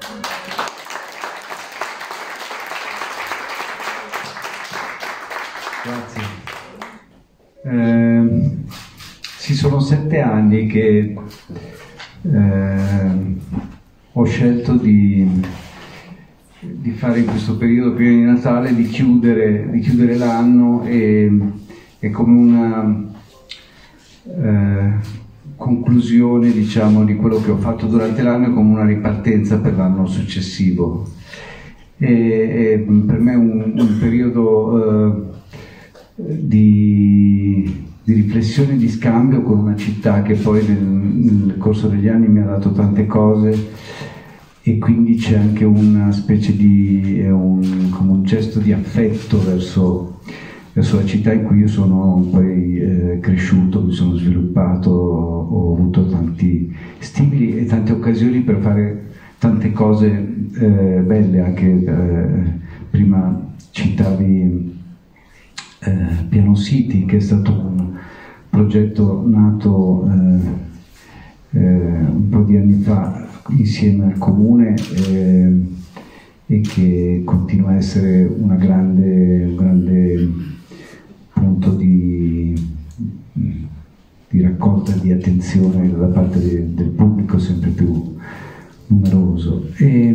Grazie. Sì, sono 7 anni che ho scelto di fare in questo periodo prima di Natale, di chiudere l'anno e come una conclusione, diciamo, di quello che ho fatto durante l'anno e come una ripartenza per l'anno successivo. E per me è un periodo di riflessione e di scambio con una città che poi nel corso degli anni mi ha dato tante cose, e quindi c'è anche una specie di come un gesto di affetto verso la città in cui io sono poi cresciuto, mi sono sviluppato, ho avuto tanti stimoli e tante occasioni per fare tante cose belle. Anche prima citavi Piano City, che è stato un progetto nato un po' di anni fa insieme al comune e che continua a essere un grande punto di raccolta di attenzione da parte del pubblico sempre più numeroso.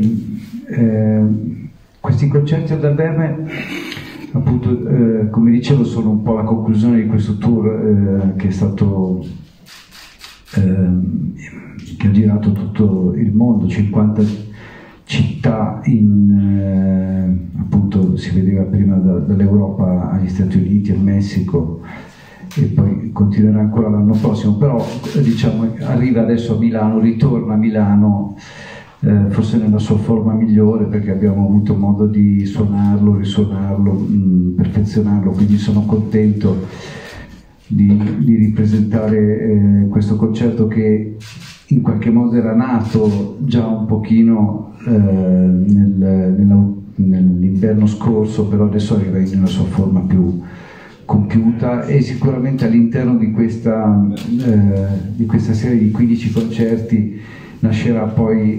Questi concerti al Verme, appunto, come dicevo, sono un po' la conclusione di questo tour che è stato che ha girato tutto il mondo, 50 città appunto, si vedeva prima dall'Europa agli Stati Uniti, al Messico, e poi continuerà ancora l'anno prossimo, però diciamo arriva adesso a Milano, ritorna a Milano forse nella sua forma migliore, perché abbiamo avuto modo di suonarlo, risuonarlo, perfezionarlo, quindi sono contento di ripresentare questo concerto che in qualche modo era nato già un pochino nell'inverno scorso, però adesso arriva nella sua forma più compiuta, e sicuramente all'interno di questa serie di 15 concerti nascerà poi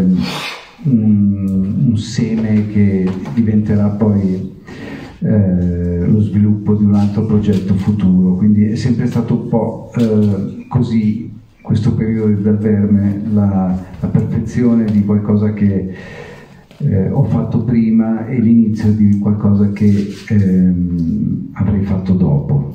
un seme che diventerà poi lo sviluppo di un altro progetto futuro. Quindi è sempre stato un po' così questo periodo del Verme, la perfezione di qualcosa che ho fatto prima e l'inizio di qualcosa che avrei fatto dopo.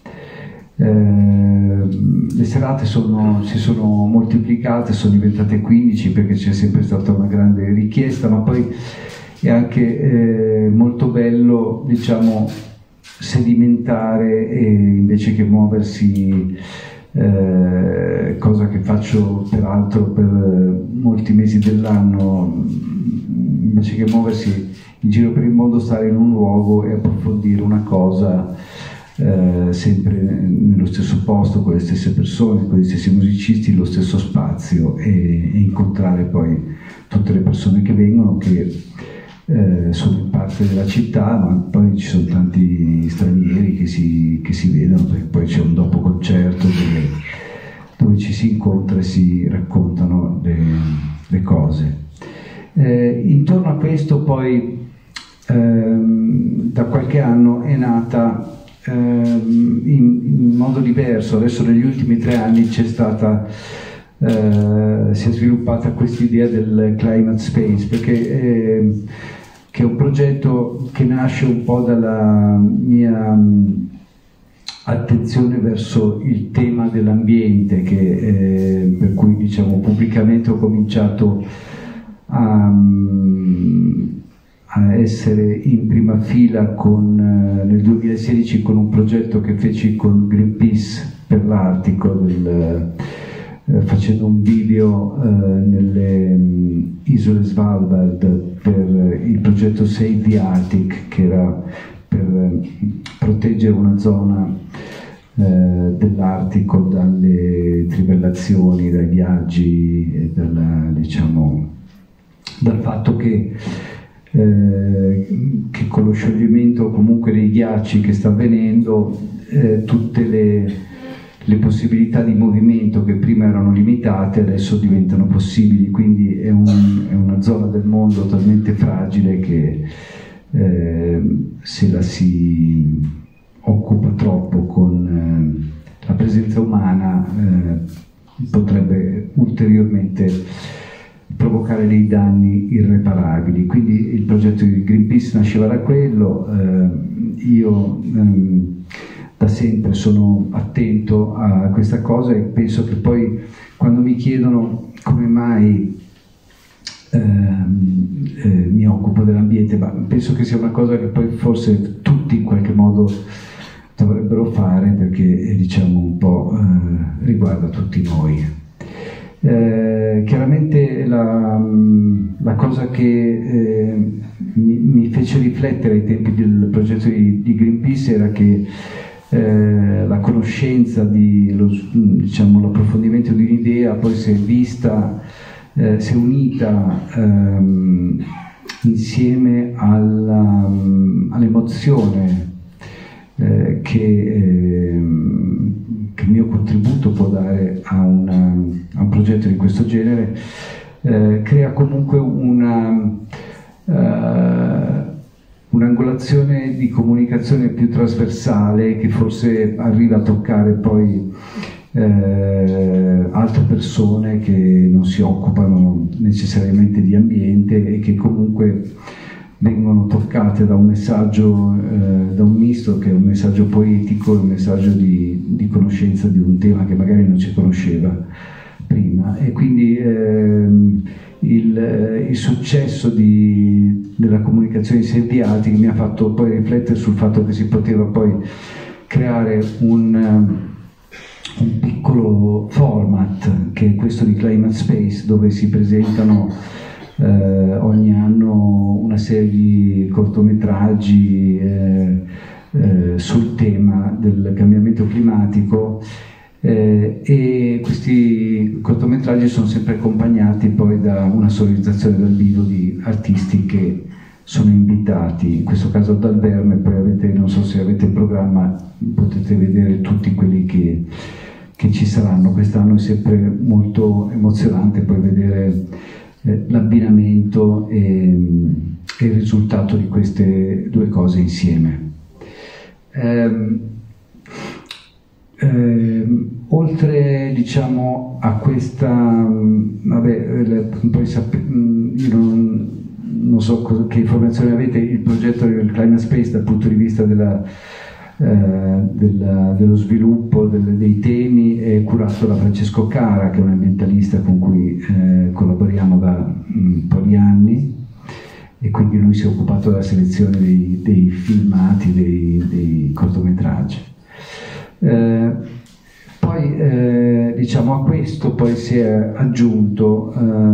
Le serate si sono moltiplicate, sono diventate 15 perché c'è sempre stata una grande richiesta, ma poi è anche molto bello, diciamo, sedimentare e invece che muoversi, cosa che faccio peraltro per molti mesi dell'anno, invece che muoversi in giro per il mondo, stare in un luogo e approfondire una cosa sempre nello stesso posto, con le stesse persone, con gli stessi musicisti, lo stesso spazio, e incontrare poi tutte le persone che vengono, che sono in parte della città, ma poi ci sono tanti stranieri che si vedono, perché poi c'è un dopo concerto dove ci si incontra e si raccontano le cose. Intorno a questo poi da qualche anno è nata in modo diverso, adesso negli ultimi 3 anni si è sviluppata questa idea del Climate Space, perché che è un progetto che nasce un po' dalla mia attenzione verso il tema dell'ambiente, per cui, diciamo, pubblicamente ho cominciato a essere in prima fila nel 2016 con un progetto che feci con Greenpeace per l'Artico, facendo un video nelle isole Svalbard per il progetto Save the Arctic, che era per proteggere una zona dell'Artico dalle trivellazioni, dai viaggi e dal fatto che con lo scioglimento comunque dei ghiacci che sta avvenendo, tutte le possibilità di movimento che prima erano limitate adesso diventano possibili, quindi è una zona del mondo talmente fragile che se la si occupa troppo con la presenza umana potrebbe ulteriormente provocare dei danni irreparabili. Quindi il progetto di Greenpeace nasceva da quello. Io da sempre sono attento a questa cosa e penso che poi quando mi chiedono come mai mi occupo dell'ambiente, ma penso che sia una cosa che poi forse tutti in qualche modo dovrebbero fare, perché diciamo un po' riguarda tutti noi. Chiaramente la cosa che mi fece riflettere ai tempi del progetto di Greenpeace era che la conoscenza, diciamo, l'approfondimento di un'idea poi si è unita insieme all'emozione che il mio contributo può dare a un progetto di questo genere, crea comunque un'angolazione di comunicazione più trasversale che forse arriva a toccare poi altre persone che non si occupano necessariamente di ambiente e che comunque vengono toccate da un messaggio, da un misto che è un messaggio poetico e un messaggio di conoscenza di un tema che magari non si conosceva prima. E quindi il successo della comunicazione di Sentiati mi ha fatto poi riflettere sul fatto che si poteva poi creare un piccolo format che è questo di Climate Space, dove si presentano ogni anno una serie di cortometraggi sul tema del cambiamento climatico, e questi cortometraggi sono sempre accompagnati poi da una sonorizzazione dal vivo di artisti che sono invitati, in questo caso dal Verme. Poi non so se avete in programma, potete vedere tutti quelli che ci saranno. Quest'anno è sempre molto emozionante poi vedere l'abbinamento e il risultato di queste due cose insieme. Oltre, diciamo, a questa, poi io non so che informazioni avete, il progetto del Climate Space dal punto di vista dello sviluppo dei temi è curato da Francesco Cara, che è un ambientalista con cui collaboriamo da un po' di anni, e quindi lui si è occupato della selezione dei filmati, dei cortometraggi. Poi diciamo a questo poi si è aggiunta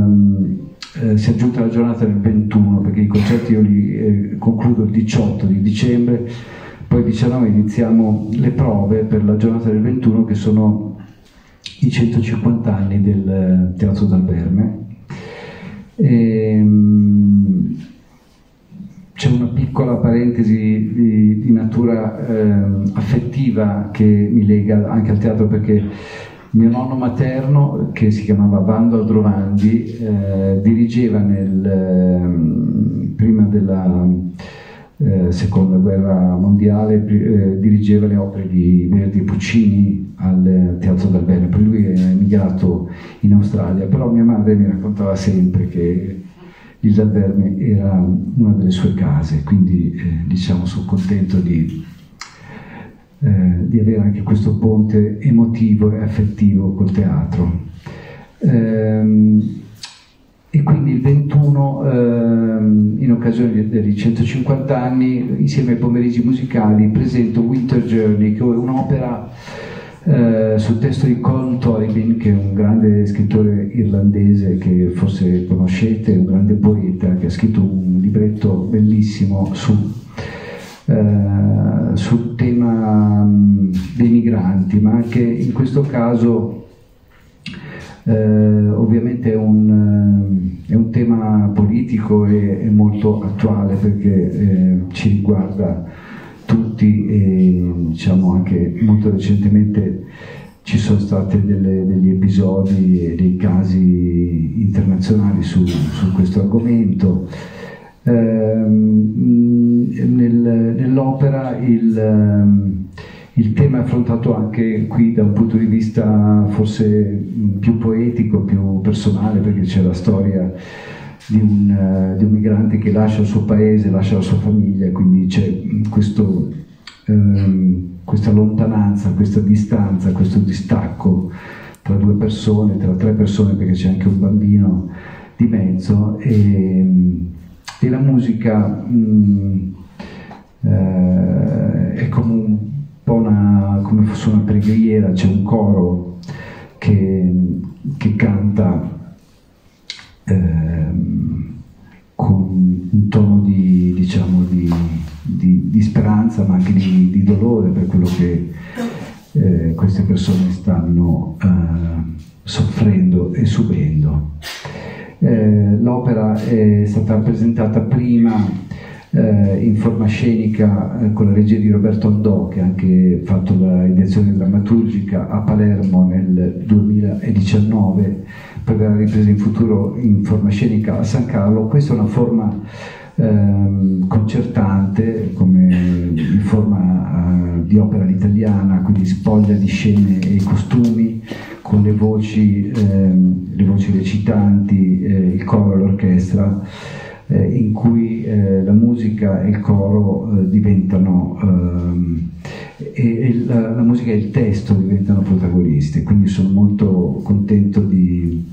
la giornata del 21, perché i concerti io li concludo il 18 di dicembre, poi il 19 iniziamo le prove per la giornata del 21, che sono i 150 anni del Teatro dal Verme. C'è una piccola parentesi di natura affettiva che mi lega anche al teatro, perché mio nonno materno, che si chiamava Vando Aldrovandi, dirigeva prima della seconda guerra mondiale, dirigeva le opere di Verdi e Puccini al Teatro dal Verme. Poi lui è emigrato in Australia, però mia madre mi raccontava sempre che il Dal Verme era una delle sue case, quindi diciamo sono contento di avere anche questo ponte emotivo e affettivo col teatro. E quindi il 21, in occasione dei 150 anni, insieme ai pomeriggi musicali, presento Winter Journey, che è un'opera sul testo di Colm Tóibín, che è un grande scrittore irlandese che forse conoscete, un grande poeta che ha scritto un libretto bellissimo sul tema dei migranti, ma anche in questo caso ovviamente è un tema politico e molto attuale, perché ci riguarda tutti, e diciamo anche molto recentemente ci sono stati degli episodi e dei casi internazionali su questo argomento. Nell'opera il tema è affrontato anche qui da un punto di vista forse più poetico, più personale, perché c'è la storia di un migrante che lascia il suo paese, lascia la sua famiglia, quindi c'è questa lontananza, questa distanza, questo distacco tra due persone, tra tre persone, perché c'è anche un bambino di mezzo, e la musica è come un po' come fosse una preghiera. C'è un coro che canta con un tono di speranza, ma anche di dolore per quello che queste persone stanno soffrendo e subendo. L'opera è stata presentata prima in forma scenica con la regia di Roberto Aldò, che ha anche fatto la ideazione drammaturgica a Palermo nel 2019, poi verrà ripresa in futuro in forma scenica a San Carlo. Questa è una forma concertante, come in forma di opera all'italiana, quindi spoglia di scene e costumi, con le voci recitanti, il coro e l'orchestra, in cui la musica e il coro diventano e la musica e il testo diventano protagonisti. Quindi sono molto contento di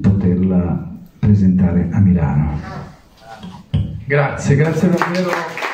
poterla presentare a Milano. Grazie davvero.